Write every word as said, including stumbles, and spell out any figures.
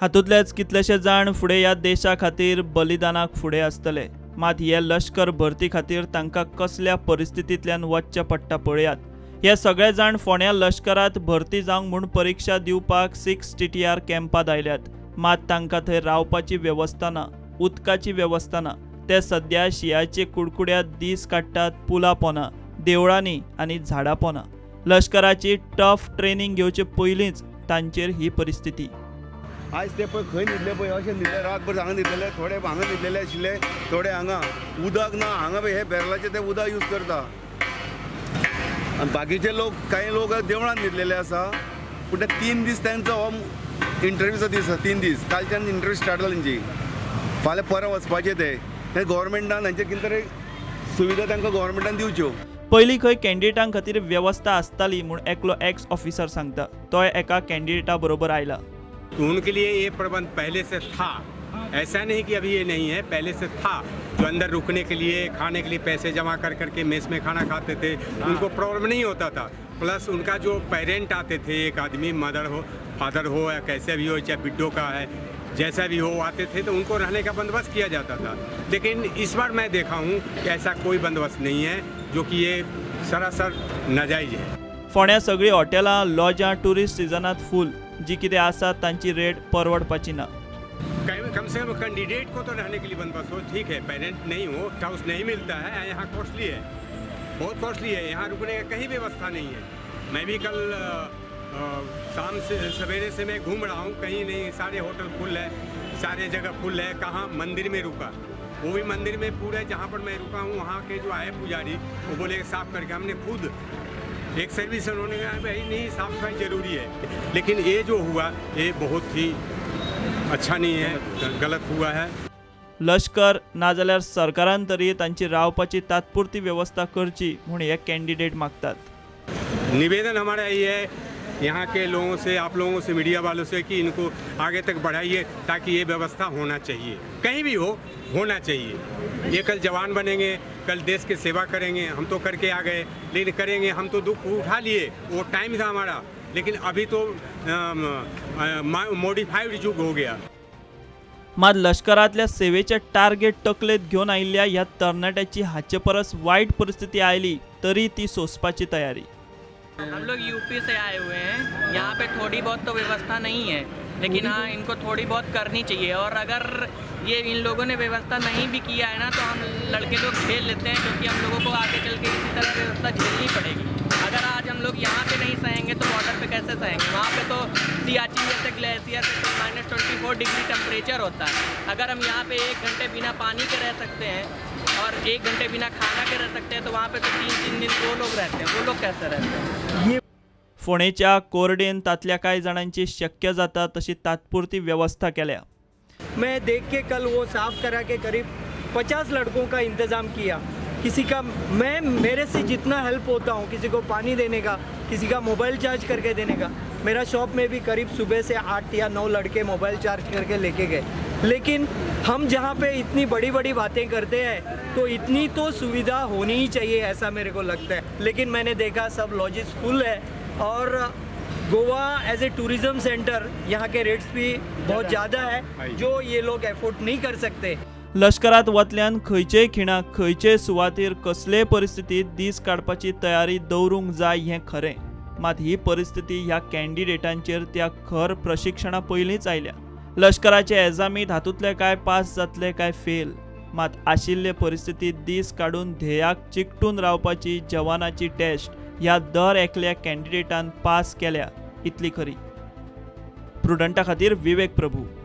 हातूंतलेच कितलेशे जाण फुडें ह्या देशा खातीर बलिदानाक फुडें आसतले। मात हे लश्कर भरती खातीर तांकां कसल्या परिस्थितींतल्यान वचचें पडटा पळयात। हे सगळे जाण फोंड्या लश्करात भरती जावंक म्हूण परीक्षा दिवपाक सिक्स टी टी आर कॅम्पात आयल्यात, मात तांकां थंय रावपाची वेवस्था ना, उदकाची वेवस्था ना। ते सद्या शियाचे कुडकुड्यात दीस काडटात पुला पोना, देवळांनी आनी झाडां पोना। लश्कराची टफ ट्रेनिंग घेवचे पयलींच तांचेर ही परिस्थिती। आज ते पळय खंय न्हिदले पळय अशें न्हिदले, रातभर हांगा न्हिदलेले, थोडे हांगा न्हिदलेले आशिल्ले, थोडे हांगा उदक ना, हांगा पळय हे बॅरलाचे ते उदक यूज करता। आनी बाकीचे लोक कांय लोक देवळांत न्हिदलेले आसा, पूण ते तीन दीस तांचो हो इंटरव्यूचो दीस आसा, तीन दीस कालच्यान इंटरव्यू स्टार्ट जाला तेंची, फाल्यां परत वचपाचे ते ते गव्हर्मेंटान हांचे कितें तरी सुविधा तांकां गव्हर्मेंटान दिवच्यो। पयलीं खंय कॅन्डिडेटां खातीर वेवस्था आसताली म्हूण एकलो एक्स ऑफिसर सांगता। तो एका कॅन्डिडेटा बरोबर आयला। तो उनके लिए ये प्रबंध पहले से था, ऐसा नहीं कि अभी ये नहीं है, पहले से था। जो अंदर रुकने के लिए, खाने के लिए पैसे जमा कर करके मेस में खाना खाते थे, उनको प्रॉब्लम नहीं होता था। प्लस उनका जो पेरेंट आते थे, एक आदमी मदर हो, फादर हो या कैसे भी हो, चाहे बिड्डो का है, जैसा भी हो आते थे, तो उनको रहने का बंदोबस्त किया जाता था। लेकिन इस बार मैं देखा हूँ कि ऐसा कोई बंदोबस्त नहीं है, जो कि ये सरासर नाजायज है। फोंड्या सगळीं हॉटेलां, लॉजां टुरिस्ट सिजनात फूल, जी कितें आसा तांची रेट परवडपाची ना। कम से कम कैंडिडेट को तो रहने के लिए बंदोबस्त हो, ठीक है। पेरेंट नहीं हो, हाउस नहीं मिलता है, यहाँ कॉस्टली है, बहुत कॉस्टली है, यहाँ रुकने का कहीं व्यवस्था नहीं है। मैं भी कल आ, शाम से सवेरे से मैं घूम रहा हूँ, कहीं नहीं, सारे होटल फुल है, सारे जगह फुल है। कहाँ मंदिर में रुका, वो भी मंदिर में पूरा जहाँ पर मैं रुका हूँ वहाँ के जो आए पुजारी वो बोले साफ करके, हमने खुद एक सर्विस उन्होंने कहा भाई नहीं साफ सफाई जरूरी है। लेकिन ये जो हुआ ये बहुत ही अच्छा नहीं है, गलत हुआ है। लश्कर नाजाल्यार सरकारान तरी तांची रावपाची तात्पुरती व्यवस्था करची म्हूण हे कॅन्डिडेट मागतात। निवेदन हमारा ये है यहाँ के लोगों से, आप लोगों से, मीडिया वालों से, कि इनको आगे तक बढ़ाइए, ताकि ये व्यवस्था होना चाहिए, कहीं भी हो होना चाहिए। ये कल जवान बनेंगे, कल देश की सेवा करेंगे। हम तो करके आ गए, लेकिन करेंगे, हम तो दुख उठा लिए, वो टाइम था हमारा। लेकिन अभी तो मॉडिफाइड युग हो गया। मात लश्करातल्या सेवेचे टार्गेट तकलेत घेवन आयिल्ल्या ह्या तरणाट्याची हाचे परस वाईट परिस्थिती आयली तरी ती सोसपाची तयारी। हम लोग यूपी से आए हुए हैं, यहाँ पे थोड़ी बहुत तो व्यवस्था नहीं है, लेकिन हाँ इनको थोड़ी बहुत करनी चाहिए। और अगर ये इन लोगों ने व्यवस्था नहीं भी किया है ना, तो हम लड़के लोग झेल लेते हैं, क्योंकि हम लोगों को आगे चल के इसी तरह व्यवस्था झेलनी पड़ेगी। अगर आज हम लोग यहाँ पे नहीं सहेंगे तो बॉर्डर पे कैसे सहेंगे? वहाँ पे तो सियाचिन जैसे ग्लेशियर से minus twenty four degree temperature होता है। अगर हम यहाँ पे एक घंटे बिना पानी के रह सकते हैं और एक घंटे बिना खाना के रह सकते हैं, तो वहाँ पे तो तीन तीन दिन वो लोग रहते हैं, वो लोग कैसे रहते हैं? फोंडेच्या कोरडेन तातल्या कांय जाणांची शक्य जाता तशी तात्पुरती व्यवस्था केल्या। मैं देख के कल वो साफ करा के करीब पचास लड़कों का इंतज़ाम किया। किसी का मैं मेरे से जितना हेल्प होता हूँ, किसी को पानी देने का, किसी का मोबाइल चार्ज करके देने का। मेरा शॉप में भी करीब सुबह से आठ या नौ लड़के मोबाइल चार्ज करके लेके गए। लेकिन हम जहाँ पे इतनी बड़ी बड़ी बातें करते हैं, तो इतनी तो सुविधा होनी ही चाहिए, ऐसा मेरे को लगता है। लेकिन मैंने देखा सब लॉजेस फुल है, और Goa as a tourism centre यहाँ के रेट्स भी बहुत ज़्यादा है, जो ये लोग एफोर्ड नहीं कर सकते। लश्करात वतल्यान खंयचेय खिणाक, खंयचेय सुवातेर कसलेय परिस्थितीत दीस काडपाची तयारी दवरूंक जाय हें खरें। मात ही परिस्थिती ह्या कॅन्डिडेटांचेर त्या खर प्रशिक्षणा पयलींच आयल्या। लश्कराचे एग्जामीत हातूंतले काय पास जातले काय फेल, मात आशिल्ले परिस्थितीत दीस काडून ध्येयाक चिकटून रावपाची जवानाची टेस्ट ह्या दर एकल्या कॅन्डिडेटान पास केल्या इतली खरी। प्रुडंटा खातीर विवेक प्रभू।